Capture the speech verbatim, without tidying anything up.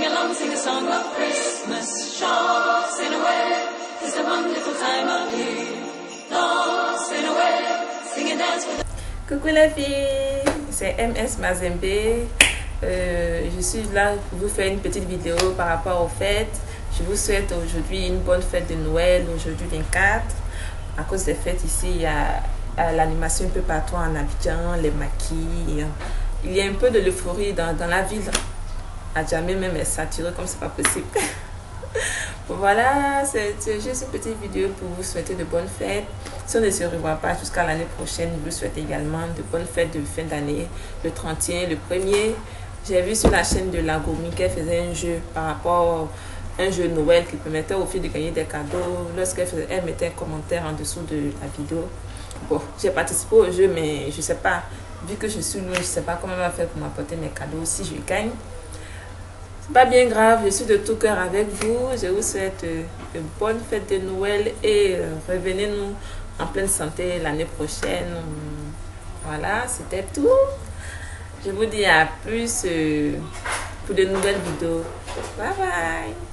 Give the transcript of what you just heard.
Sing along, sing a song of Christmas. Shots in away, it's a wonderful time of year. Lost in away, sing and dance with. Coucou les filles, c'est M S Mazembe. Euh, je suis là pour vous faire une petite vidéo par rapport aux fêtes. Je vous souhaite aujourd'hui une bonne fête de Noël, aujourd'hui vingt-quatre. À cause des fêtes ici, il y a l'animation un peu partout en Abidjan, les maquis. Il y a un peu de l'euphorie dans, dans la ville. Adjamé même est saturé comme c'est pas possible. Bon, voilà, c'est juste une petite vidéo pour vous souhaiter de bonnes fêtes. Si on ne se revoit pas jusqu'à l'année prochaine, je vous souhaite également de bonnes fêtes de fin d'année, le trente et un, le premier. J'ai vu sur la chaîne de Lagomi qu'elle faisait un jeu par rapport à un jeu Noël qui permettait aux filles de gagner des cadeaux. Lorsqu'elle faisait, elle mettait un commentaire en dessous de la vidéo. Bon, j'ai participé au jeu, mais je sais pas, vu que je suis loin, je sais pas comment elle va faire pour m'apporter mes cadeaux si je gagne. C'est pas bien grave, je suis de tout cœur avec vous. Je vous souhaite de bonnes fêtes de Noël et revenez-nous en pleine santé l'année prochaine. Voilà, c'était tout. Je vous dis à plus pour de nouvelles vidéos. Bye bye.